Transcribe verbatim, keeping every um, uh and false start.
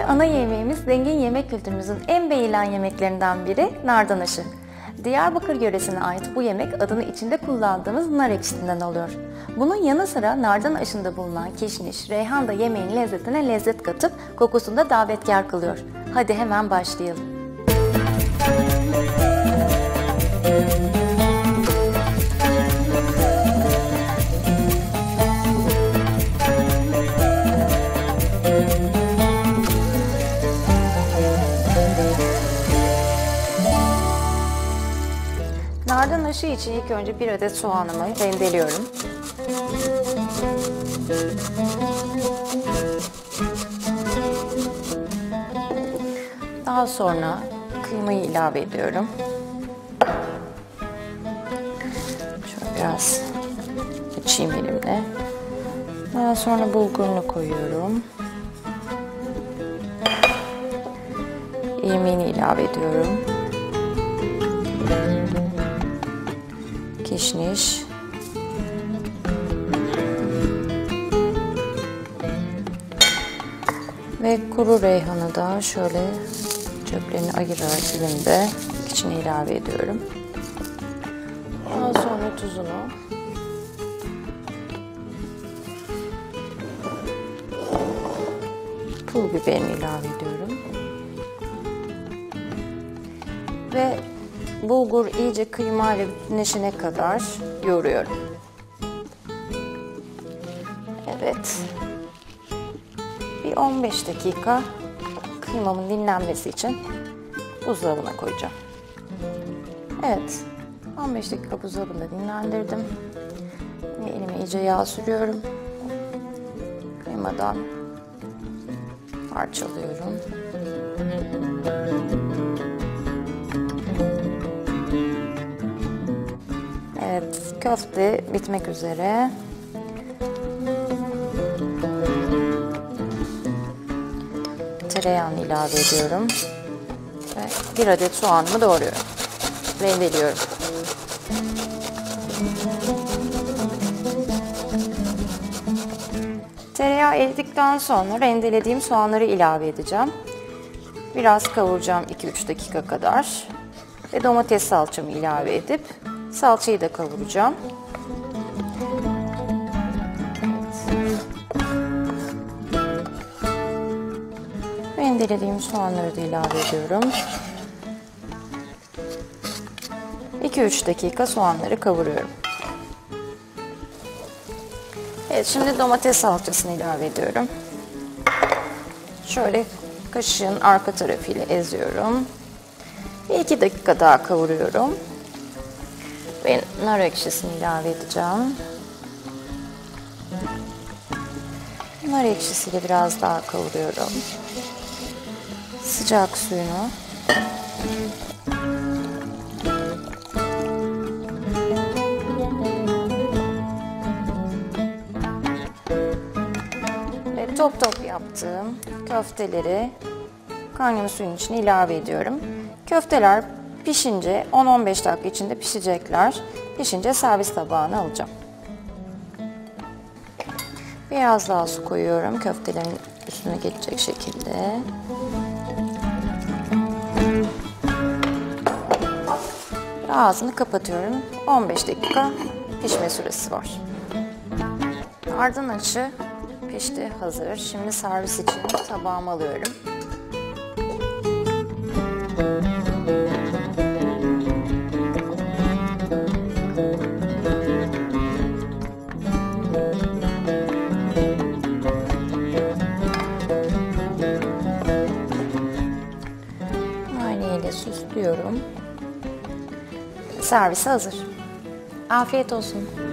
Bugünkü ana yemeğimiz zengin yemek kültürümüzün en beğenilen yemeklerinden biri nardan aşı. Diyarbakır yöresine ait bu yemek adını içinde kullandığımız nar ekşisinden alıyor. Bunun yanı sıra nardan aşında bulunan kişniş, reyhan da yemeğin lezzetine lezzet katıp kokusunu da davetkar kılıyor. Hadi hemen başlayalım. Nardan aşı için ilk önce bir adet soğanımı rendeliyorum. Daha sonra kıymayı ilave ediyorum. Şöyle biraz açayım elimle. Daha sonra bulgurunu koyuyorum. İrmiğini ilave ediyorum. Kişniş, ve kuru reyhanı da şöyle çöplerini ayırarak elimde içine ilave ediyorum. Daha sonra tuzunu, pul biberini ilave ediyorum ve bulgur iyice kıyma ile bütünleşene kadar yoğuruyorum. Evet. Bir on beş dakika kıymamın dinlenmesi için buzdolabına koyacağım. Evet. on beş dakika buzdolabında dinlendirdim. Ve elime iyice yağ sürüyorum. Kıymadan parçalıyorum. Evet, köfte bitmek üzere. Tereyağını ilave ediyorum. Ve bir adet soğanımı doğruyorum. Rendeliyorum. Tereyağı eridikten sonra rendelediğim soğanları ilave edeceğim. Biraz kavuracağım iki üç dakika kadar. Ve domates salçamı ilave edip salçayı da kavuracağım. Evet. Rendelediğim soğanları da ilave ediyorum. iki üç dakika soğanları kavuruyorum. Evet, şimdi domates salçasını ilave ediyorum. Şöyle kaşığın arka tarafıyla eziyorum. Bir iki dakika daha kavuruyorum. Ve nar ekşisini ilave edeceğim. Nar ekşisiyle biraz daha kavuruyorum. Sıcak suyunu. Ve top top yaptığım köfteleri kaynamış suyun içine ilave ediyorum. Köfteler pişince on on beş dakika içinde pişecekler. Pişince servis tabağına alacağım. Biraz daha su koyuyorum köftelerin üstüne geçecek şekilde. Ağzını kapatıyorum. on beş dakika pişme süresi var. Nardan aşı pişti, hazır. Şimdi servis için tabağıma alıyorum. Naneyle süslüyorum. Servise hazır. Afiyet olsun.